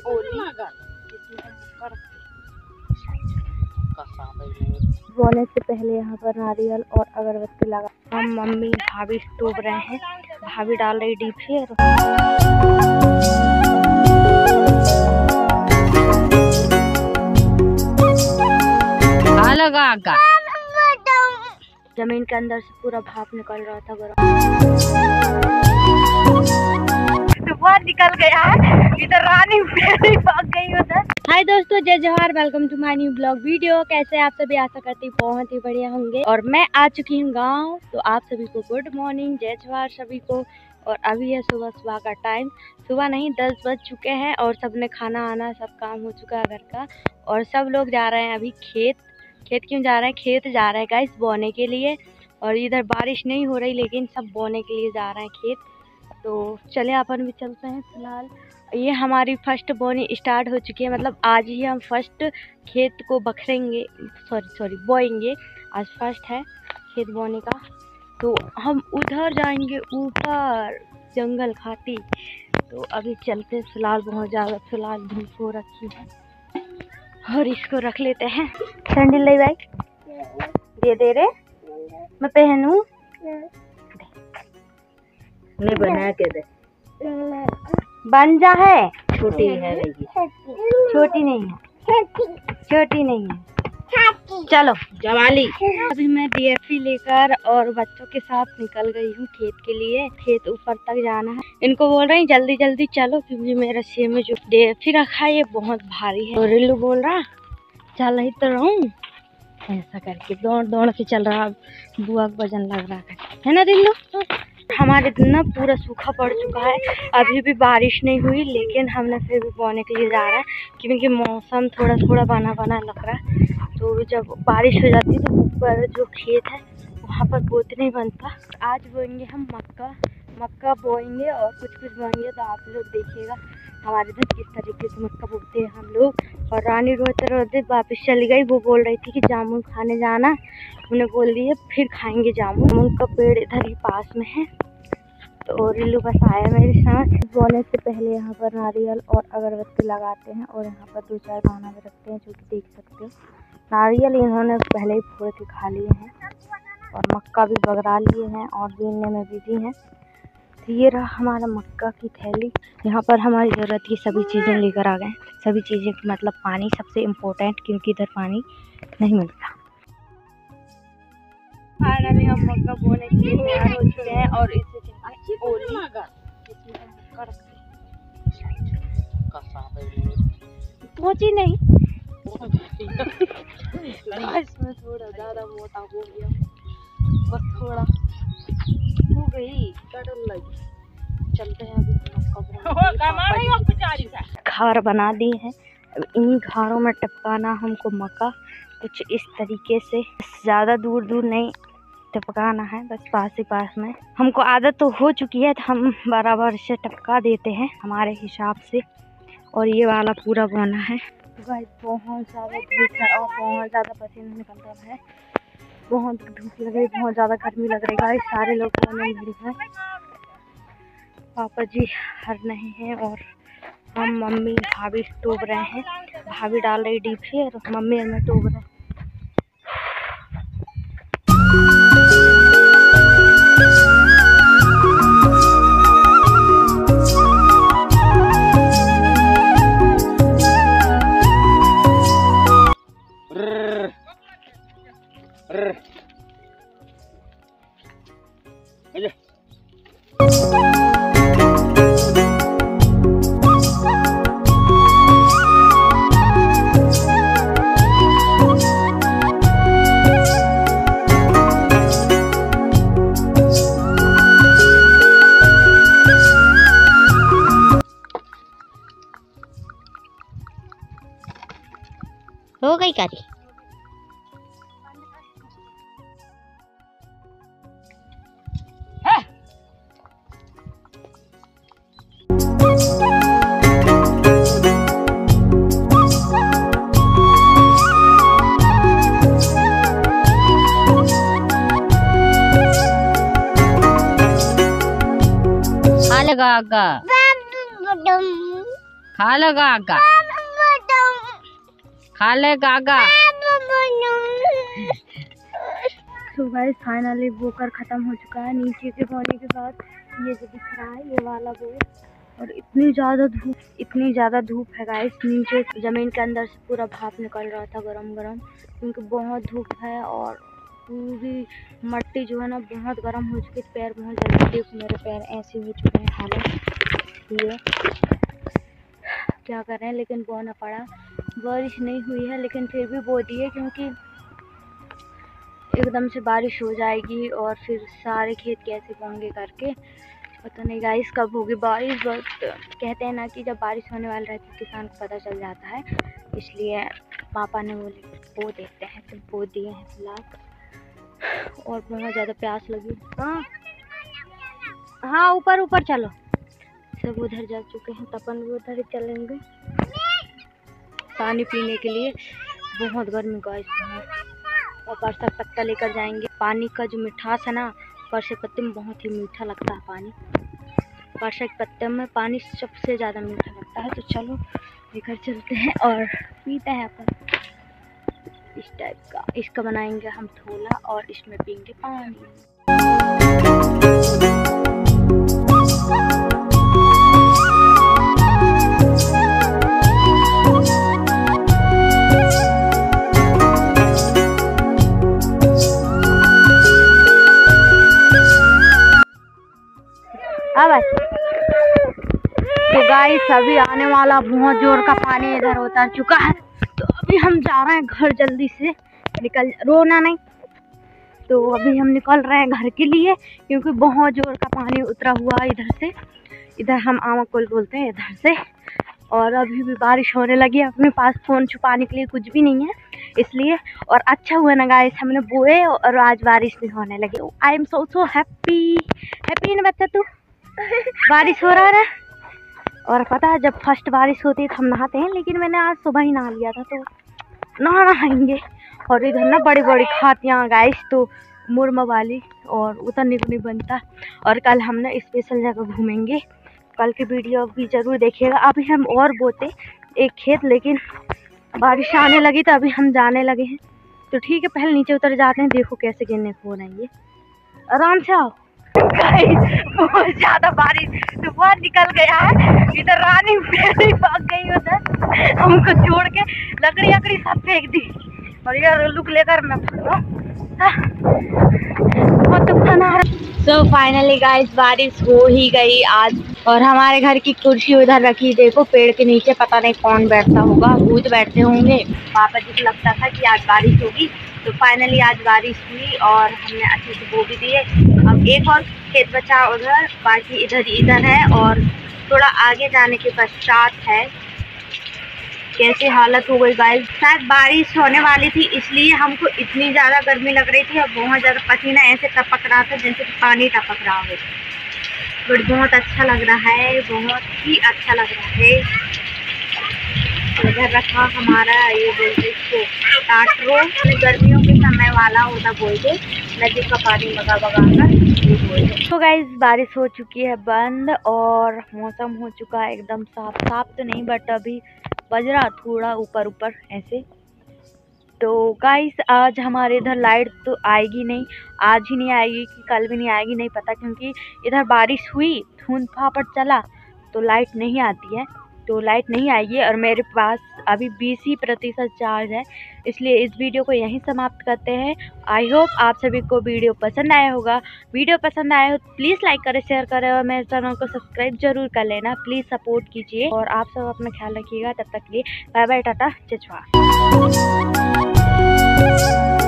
बोने से पहले यहाँ पर नारियल और अगरबत्ती लगा। हम मम्मी भाभी टूब रहे हैं, भाभी डाल रही डीप से। जमीन के अंदर से पूरा भाप निकल रहा था गरम। बहुत निकल गया है इधर, रानी भाग गई उधर। हाय दोस्तों, जय Jawahar, welcome to my new blog video. कैसे आप सभी, आशा करती बहुत ही बढ़िया होंगे। और मैं आ चुकी हूँ गांव, तो आप सभी को गुड मॉर्निंग, जय जवाहर सभी को। और अभी है सुबह का टाइम, सुबह नहीं 10 बज चुके हैं और सबने खाना आना सब काम हो चुका है घर का। और सब लोग जा रहे हैं अभी खेत क्यों जा रहे हैं, खेत जा रहे हैं गाइस बोने के लिए। और इधर बारिश नहीं हो रही लेकिन सब बोने के लिए जा रहे हैं खेत। तो चले अपन भी चलते हैं। फिलहाल ये हमारी फर्स्ट बोनी स्टार्ट हो चुकी है, मतलब आज ही हम फर्स्ट खेत को बखरेंगे, बोएंगे। आज फर्स्ट है खेत बोने का। तो हम उधर जाएंगे ऊपर जंगल खाती। तो अभी चलते, फिलहाल बहुत ज़्यादा धूप हो रखी है और इसको रख लेते हैं। सैंडल ले भाई, दे रे, मैं पहनूं? नहीं बना के दे, बन जा है। छोटी है, छोटी नहीं है, चलो जवाली। अभी मैं डीएफी लेकर और बच्चों के साथ निकल गई हूँ खेत के लिए। खेत ऊपर तक जाना है। इनको बोल रही जल्दी जल्दी चलो, क्योंकि मेरे सिर में जो डीएफी रखा है ये बहुत भारी है। और रिल्लू बोल रहा चल ही तो रहूं, ऐसा करके दौड़ के चल रहा। बुआ का वजन लग रहा है ना रिल्लू। हमारे दिन ना पूरा सूखा पड़ चुका है, अभी भी बारिश नहीं हुई, लेकिन हमने फिर भी बोने के लिए जा रहा है क्योंकि मौसम थोड़ा बना लग रहा है। तो जब बारिश हो जाती है तो ऊपर जो खेत है वहाँ पर बोते नहीं बनता। आज बोएंगे हम मक्का बोएंगे और कुछ बोएंगे, तो आप लोग देखिएगा हमारे इधर किस तरीके से मक्का बोते हैं हम लोग। और रानी रोते वापस चली गई। वो बोल रही थी कि जामुन खाने जाना, उन्हें बोल दिए फिर खाएंगे जामुन का पेड़ इधर ही पास में है। तो रिल्लू बस आया मेरे साथ। बोने से पहले यहाँ पर नारियल और अगरबत्ती लगाते हैं और यहाँ पर 2-4 दाना भी रखते हैं, जो कि देख सकते हो। नारियल इन्होंने पहले ही फोड़ के खा लिए हैं और मक्का भी बगरा लिए हैं और बीनने में बिजी हैं। तो ये रहा हमारा मक्का की थैली। यहाँ पर हमारी ज़रूरत की सभी चीज़ें लेकर आ गए। सभी चीज़ें मतलब पानी सबसे इम्पोर्टेंट, क्योंकि इधर पानी नहीं मिलता। फाइनली हम मक्का बोने के लिए तैयार हो चुके हैं और इसे पहुंची नहीं इसमें थोड़ा ज़्यादा मोटा हो गया, बस थोड़ा हो गई, कटन लगी। चलते हैं अभी। खार बना दी है, इन्हीं घारों में टपकाना हमको मक्का कुछ इस तरीके से, ज़्यादा दूर नहीं टपकाना है, बस पास में। हमको आदत तो हो चुकी है, तो हम बराबर से टपका देते हैं हमारे हिसाब से। और ये वाला पूरा बना है। गाइस बहुत ज़्यादा धूप है और बहुत ज़्यादा पसीना निकल रहा है, बहुत धूप लग रही, बहुत ज़्यादा गर्मी लग रही है। सारे लोग हैं, पापा जी हर नहीं हैं और हम मम्मी भाभी टूब रहे हैं। भाभी डाल रही डीप से और मम्मी और मैं टूब रहे हैं। हो गई कारी। लगा खा ले गागा, खा ले गागा। तो गाइस फाइनली बोकर खत्म हो चुका है। नीचे के होने के बाद ये जो दिख रहा है ये वाला वो, और इतनी ज़्यादा धूप है गाइस। नीचे ज़मीन के अंदर से पूरा भाप निकल रहा था गरम गरम, क्योंकि बहुत धूप है और पूरी मट्टी जो है ना बहुत गर्म हो चुकी है। पैर बहुत ज़्यादा, देखो मेरे पैर ऐसे हो चुके हैं हालत। ये क्या कर रहे हैं, लेकिन बोना पड़ा। बारिश नहीं हुई है लेकिन फिर भी बो दिए, क्योंकि एकदम से बारिश हो जाएगी और फिर सारे खेत कैसे बोंगे करके पता नहीं गाइस कब होगी बारिश। बट कहते हैं ना कि जब बारिश होने वाली रहती है किसान को पता चल जाता है, इसलिए पापा ने बोले बो देते हैं, तो बो दिए हैं फिलहाल। और बहुत ज़्यादा प्यास लगी। हाँ ऊपर ऊपर चलो, सब उधर जा चुके हैं, तपन भी उधर ही चलेंगे पानी पीने के लिए। बहुत गर्मी गाइस बहुत। और परसा पत्ता लेकर जाएंगे। पानी का जो मिठास है ना, परसे पत्ते में बहुत ही मीठा लगता है पानी। परसा के पत्ते में पानी सबसे ज़्यादा मीठा लगता है। तो चलो लेकर चलते हैं और पीते हैं अपन। इस टाइप का इसका बनाएंगे हम थोला और इसमें पीएंगे पानी। तो गाइस अभी आने वाला बहुत जोर का पानी इधर उतर चुका है, तो अभी हम जा रहे हैं घर जल्दी से निकल। रोना नहीं। तो अभी हम निकल रहे हैं घर के लिए, क्योंकि बहुत जोर का पानी उतरा हुआ है इधर से। इधर हम आमाकोल बोलते हैं इधर से। और अभी भी बारिश होने लगी है। अपने पास फ़ोन छुपाने के लिए कुछ भी नहीं है इसलिए। और अच्छा हुआ ना गाइस हमने बोए और आज बारिश भी होने लगी। I am so happy. Happy ना बच्चा तू? बारिश हो रहा है। और पता है जब फर्स्ट बारिश होती है तो हम नहाते हैं, लेकिन मैंने आज सुबह ही नहा लिया था, तो नहाएंगे। और इधर ना बड़ी बड़ी खातियाँ गाइस, तो मुरमा वाली, और उतरने को नहीं बनता। और कल हम ना स्पेशल जगह घूमेंगे, कल की वीडियो भी ज़रूर देखिएगा। अभी हम और बोते एक खेत, लेकिन बारिश आने लगी तो अभी हम जाने लगे हैं। तो ठीक है पहले नीचे उतर जाते हैं। देखो कैसे गिरने को रही है, आराम से आओ। बहुत ज़्यादा बारिश तूफान निकल गया है। इधर रानी भाग गई उधर, हमको छोड़ के लकड़ी सब फेंक दी। और ये लुक लेकर मैं भागा। बहुत तूफान आ रहा। सो फाइनली गाइस बारिश हो ही गई आज। और हमारे घर की कुर्सी उधर रखी, देखो पेड़ के नीचे। पता नहीं कौन बैठता होगा, भूत बैठते होंगे। पापा जी को लगता था कि आज बारिश होगी, तो फाइनली आज बारिश हुई और हमने अच्छे से बो भी दिए। अब एक और खेत बचा उधर, बाकी इधर है। और थोड़ा आगे जाने के पश्चात है। कैसी हालत हो गई गाइस। शायद बारिश होने वाली थी इसलिए हमको इतनी ज़्यादा गर्मी लग रही थी और बहुत ज़्यादा पसीना ऐसे टपक रहा था जैसे पानी टपक रहा हो। बट बहुत अच्छा लग रहा है, बहुत ही अच्छा लग रहा है। उधर रखा हमारा ये बोलते इसको टाटरो, गर्मियों के समय वाला होता बोलते, नदी का पानी बगा कर ये बोलते। तो गाइस बारिश हो चुकी है बंद और मौसम हो चुका है एकदम साफ तो नहीं, बट अभी बज रहा थोड़ा ऊपर ऐसे। तो गाइस आज हमारे इधर लाइट तो आएगी नहीं, आज ही नहीं आएगी कि कल भी नहीं आएगी नहीं पता, क्योंकि इधर बारिश हुई, धुंध फापट चला तो लाइट नहीं आती है। तो लाइट नहीं आएगी और मेरे पास अभी 20% चार्ज है, इसलिए इस वीडियो को यहीं समाप्त करते हैं। आई होप आप सभी को वीडियो पसंद आया होगा। वीडियो पसंद आया हो तो प्लीज़ लाइक करें, शेयर करें और मेरे चैनल को सब्सक्राइब जरूर कर लेना। प्लीज़ सपोर्ट कीजिए और आप सब अपना ख्याल रखिएगा। तब तक के लिए बाय बाय, टाटा, चचवा।